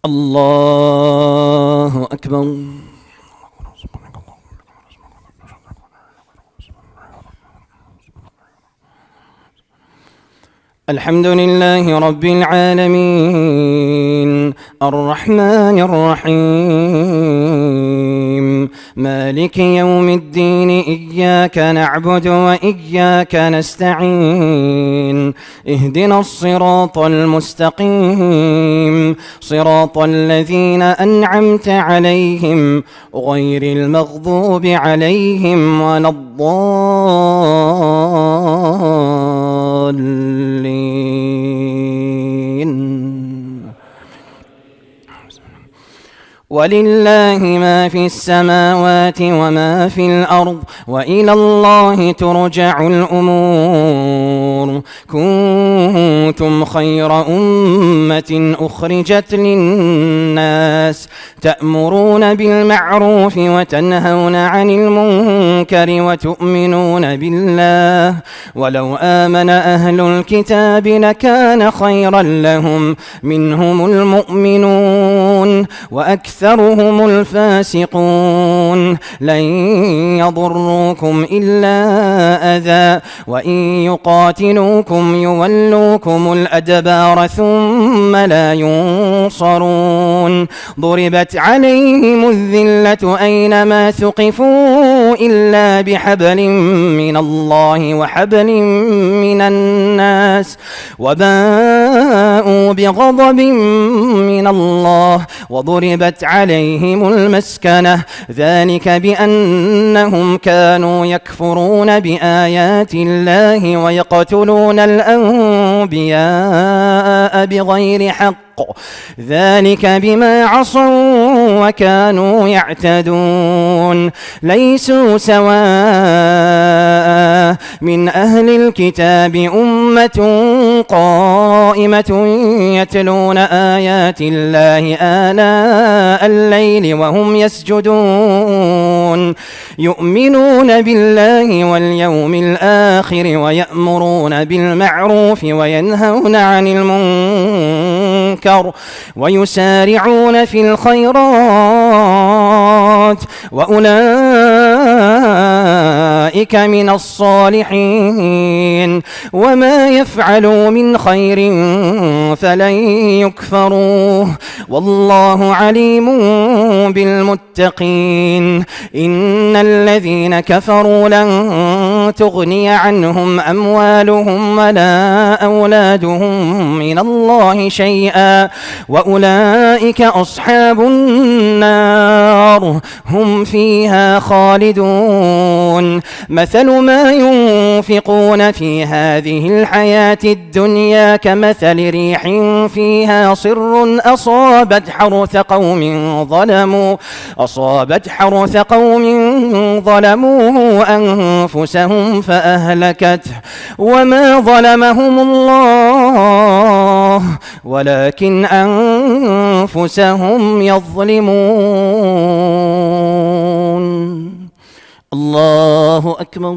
الله أكبر. الحمد لله رب العالمين الرحمن الرحيم مالك يوم الدين إياك نعبد وإياك نستعين اهدنا الصراط المستقيم صراط الذين أنعمت عليهم غير المغضوب عليهم ولا الضالين. ولله ما في السماوات وما في الأرض وإلى الله ترجع الأمور. كنتم خير أمة أخرجت للناس تأمرون بالمعروف وتنهون عن المنكر وتؤمنون بالله ولو آمن أهل الكتاب لكان خيرا لهم منهم المؤمنون وأكثرهم الفاسقون. لن يضروكم إلا أذى وإن يقاتلوكم يولوكم الأدبار ثم لا ينصرون. ضربت عليهم الذلة أينما ثقفوا إلا بحبل من الله وحبل من الناس وباءوا بغضب من الله وضربت عليهم المسكنة ذلك بأنهم كانوا يكفرون بآيات الله ويقتلون الأنبياء بغير حق ذلك بما عصوا وكانوا يعتدون. ليسوا سواء من أهل الكتاب أمة قائمة يتلون آيات الله آناء الليل وهم يسجدون يؤمنون بالله واليوم الآخر ويأمرون بالمعروف وينهون عن المنكر ويسارعون في الخيرات وأولئك من الصالحين. وما يفعلوا من خير فلن يكفروه والله عليم بالمتقين. إن الذين كفروا لن تغني عنهم أموالهم ولا أولادهم من الله شيئا وأولئك أصحاب النار هم فيها خالدون. مثل ما ينفقون في هذه الحياة الدنيا كمثل ريح فيها صر أصابت حرث قوم ظلموا أنفسهم فأهلكته وما ظلمهم الله ولكن أنفسهم يظلمون. الله أكبر.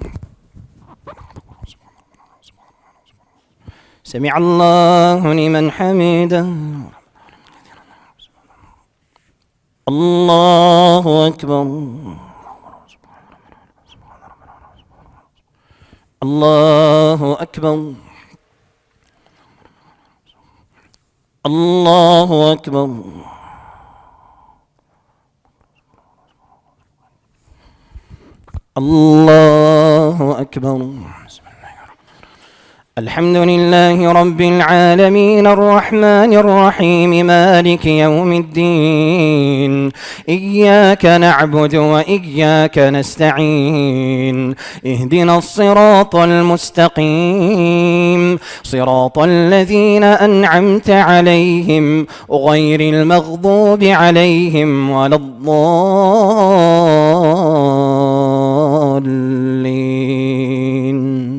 سمع الله لمن حمده. الله أكبر. الله أكبر. الله أكبر. الله أكبر. الحمد لله رب العالمين الرحمن الرحيم مالك يوم الدين إياك نعبد وإياك نستعين اهدنا الصراط المستقيم صراط الذين أنعمت عليهم غير المغضوب عليهم ولا الضالين.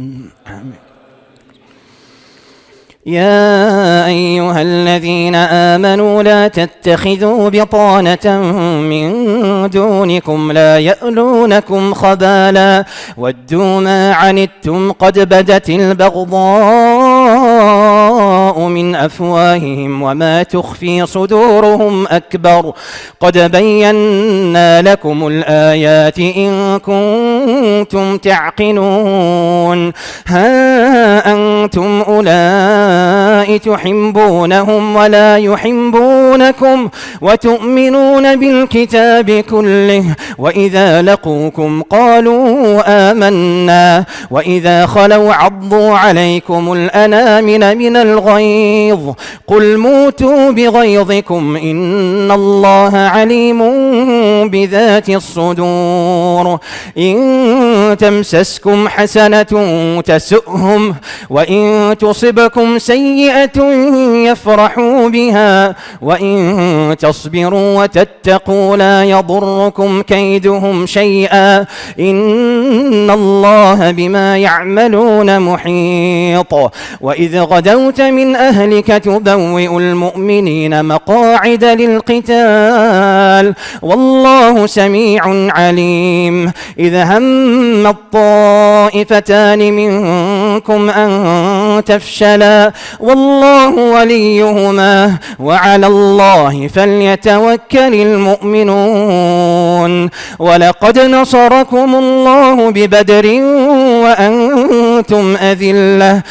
يا أيها الذين آمنوا لا تتخذوا بطانة من دونكم لا يألونكم خبالا ودوا ما عنتم قد بدت البغضاء البغضاء من أفواههم وما تخفي صدورهم أكبر قد بينا لكم الآيات إن كنتم تعقلون ها أنتم أولئك تحبونهم ولا يحبونكم وتؤمنون بالكتاب كله وإذا لقوكم قالوا آمنا وإذا خلوا عضوا عليكم الأنامل من الغيظ قل موتوا بغيظكم إن الله عليم بذات الصدور إن تمسسكم حسنة تسؤهم وإن تصبكم سيئة يفرحوا بها وإن تصبروا وتتقوا لا يضركم كيدهم شيئا إن الله بما يعملون محيط وإذ غدوت من أهلك تبوئ المؤمنين مقاعد للقتال والله سميع عليم إذ هم الطائفتان منكم أن تفشلا والله وليهما وعلى الله فليتوكل المؤمنون ولقد نصركم الله ببدر وأنتم أذلة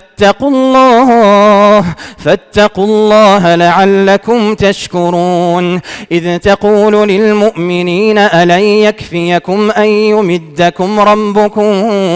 فاتقوا الله لعلكم تشكرون إذ تقول للمؤمنين ألن يكفيكم أن يمدكم ربكم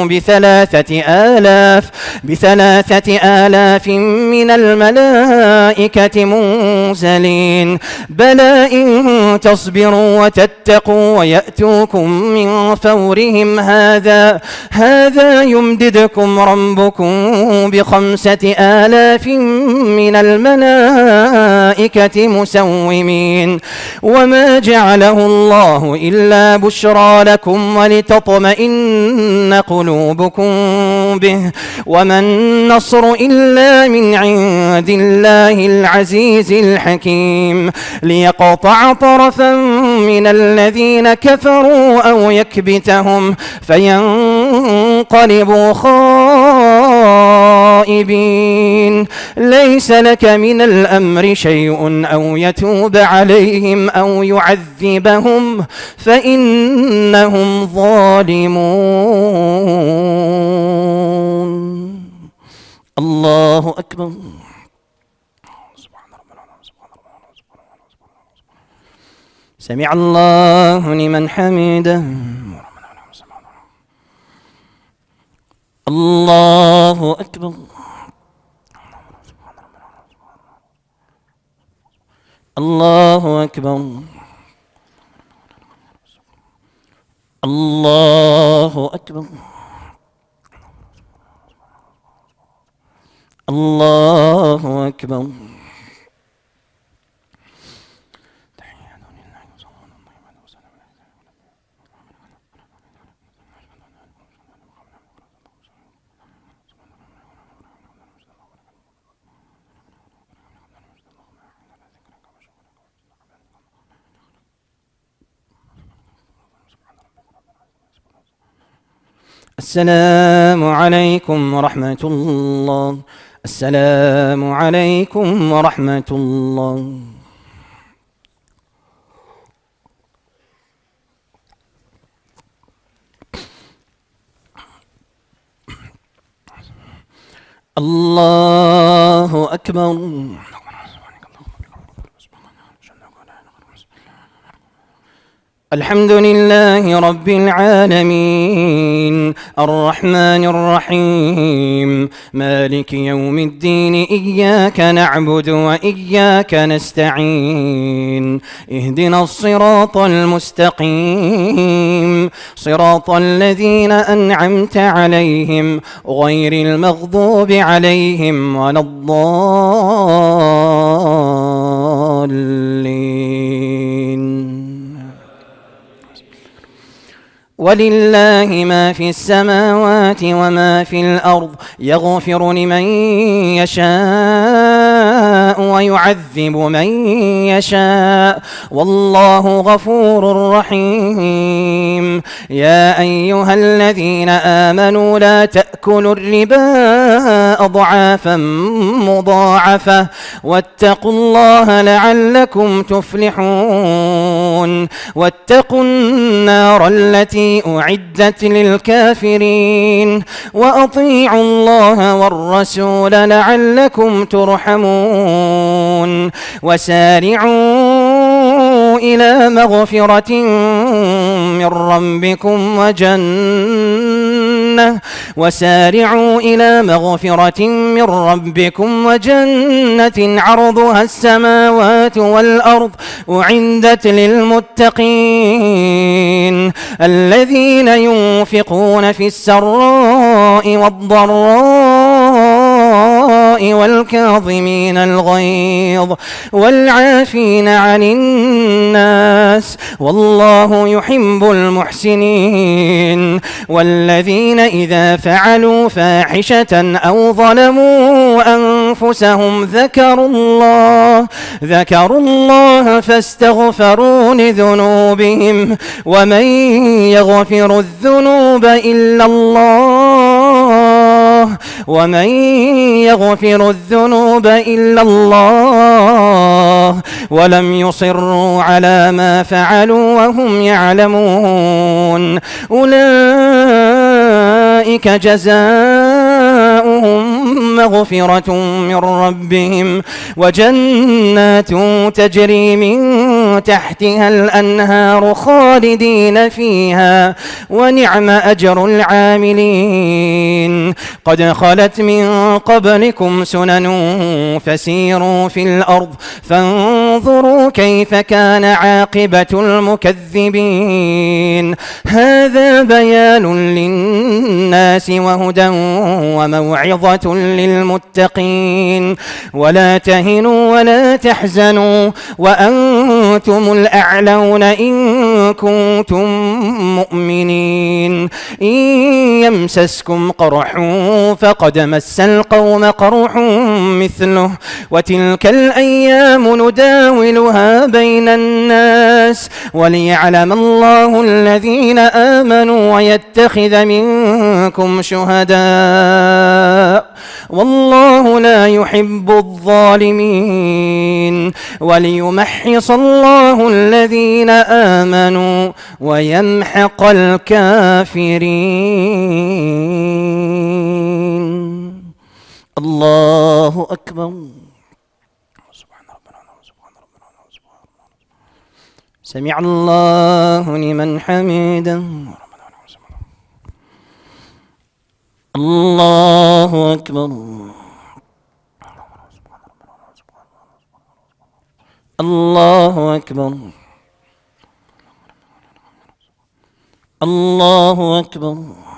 بثلاثة آلاف من الملائكة منزلين بلى إن تصبروا وتتقوا ويأتوكم من فورهم هذا يمددكم ربكم ب5,000 من الملائكة مسومين وما جعله الله إلا بشرى لكم ولتطمئن قلوبكم به وما النصر إلا من عند الله العزيز الحكيم ليقطع طرفا من الذين كفروا أو يكبتهم فينقلبوا خائبين ليس لك من الأمر شيء أو يتوب عليهم أو يعذبهم فإنهم ظالمون الله أكبر سمع الله لمن حمده الله أكبر الله أكبر الله أكبر الله أكبر السلام عليكم ورحمة الله السلام عليكم ورحمة الله الله أكبر الحمد لله رب العالمين الرحمن الرحيم مالك يوم الدين إياك نعبد وإياك نستعين اهدنا الصراط المستقيم صراط الذين أنعمت عليهم غير المغضوب عليهم ولا الضالين ولله ما في السماوات وما في الأرض يغفر لمن يشاء يشاء ويعذب من يشاء والله غفور رحيم. يا أيها الذين آمنوا لا تأكلوا الربا أضعافا مضاعفة واتقوا الله لعلكم تفلحون. واتقوا النار التي أعدت للكافرين وأطيعوا الله والرسول لعلكم ترحمون. وسارعوا إلى مغفرة من ربكم وجنة عرضها السماوات والأرض أعدت للمتقين الذين ينفقون في السراء والضراء والكاظمين الغيظ والعافين عن الناس والله يحب المحسنين. والذين إذا فعلوا فاحشة أو ظلموا أنفسهم ذكروا الله فاستغفروا لذنوبهم ومن يغفر الذنوب إلا الله ولم يصروا على ما فعلوا وهم يعلمون أولئك جزاؤهم مغفرة من ربهم وجنات تجري من تحتها الأنهار خالدين فيها ونعم أجر العاملين. قد خلت من قبلكم سنن فسيروا في الأرض فانظروا كيف كان عاقبة المكذبين. هذا بيان للناس وهدى وموعظة للمتقين. ولا تهنوا ولا تحزنوا وأنتم الأعلون إن كنتم مؤمنين. إن يمسسكم قرح فقد مس القوم قرح مثله وتلك الأيام نداولها بين الناس وليعلم الله الذين آمنوا ويتخذ منكم شهداء والله لا يحب الظالمين. وليمحص الله الذين آمنوا ويمحق الكافرين. الله أكبر. سمع الله لمن حمده. الله أكبر. الله أكبر. الله أكبر.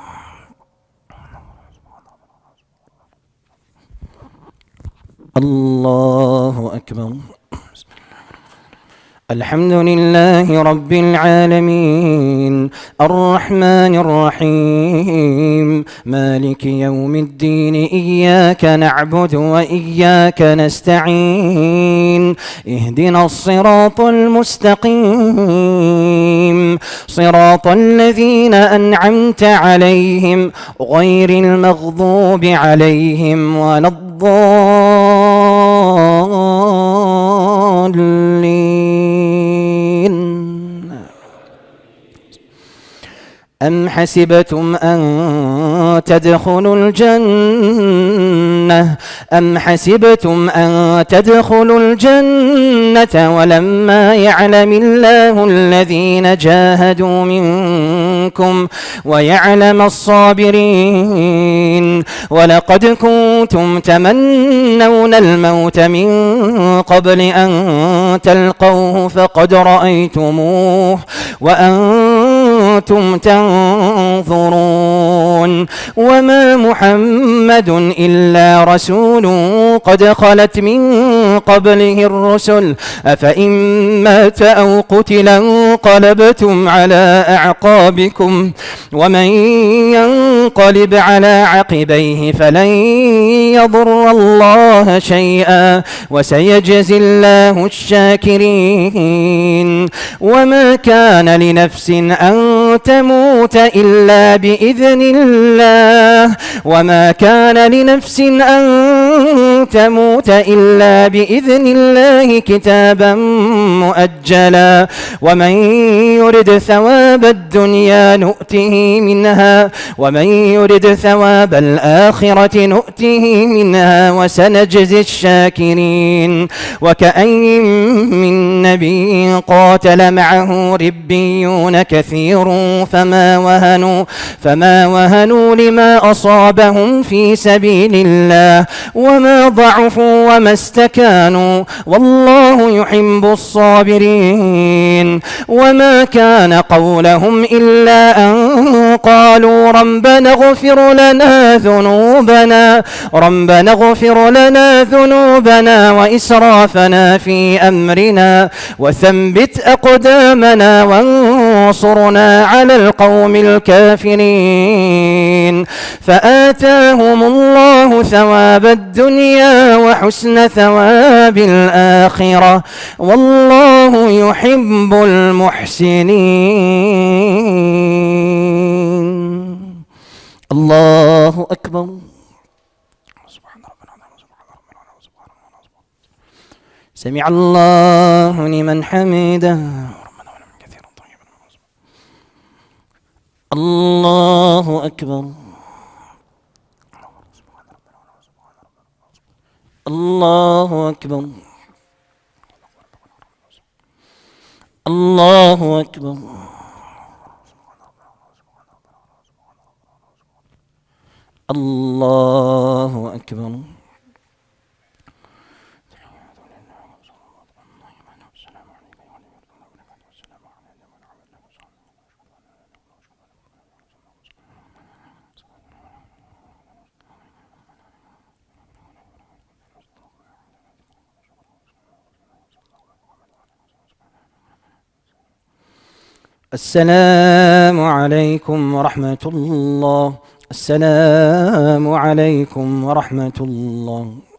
الله أكبر. الحمد لله رب العالمين الرحمن الرحيم مالك يوم الدين إياك نعبد وإياك نستعين اهدنا الصراط المستقيم صراط الذين أنعمت عليهم غير المغضوب عليهم ولا الضالين. أم حسبتم أن تدخلوا الجنة ولما يعلم الله الذين جاهدوا منكم ويعلم الصابرين. ولقد كنتم تمنون الموت من قبل أن تلقوه فقد رأيتموه وأنتم كنتم تنظرون وما محمد إلا رسول قد خلت من قبله الرسل أفإن مات أو قتل انقلبتم على أعقابكم ومن ينقلب على عقبيه فلن يضر الله شيئا وسيجزي الله الشاكرين وما كان لنفس أن تموت إلا بإذن الله وما كان لنفس أن تموت إلا بإذن الله كتابا مؤجلا ومن يرد ثواب الدنيا نؤته منها ومن يرد ثواب الآخرة نؤته منها وسنجزي الشاكرين وكأين من نبي قاتل معه ربيون كثير فما وهنوا لما أصابهم في سبيل الله وما ضعفوا وما استكانوا والله يحب الصابرين وما كان قولهم إلا أن قالوا ربنا اغفر لنا ذنوبنا وإسرافنا في أمرنا وثبت أقدامنا وانصرنا على القوم الكافرين فآتاهم الله ثواب الدنيا وحسن ثواب الآخرة والله يحب المحسنين. الله أكبر. سمع الله لمن حمده. الله أكبر. الله أكبر. الله أكبر. الله أكبر. السلام عليكم ورحمة الله. السلام عليكم ورحمة الله.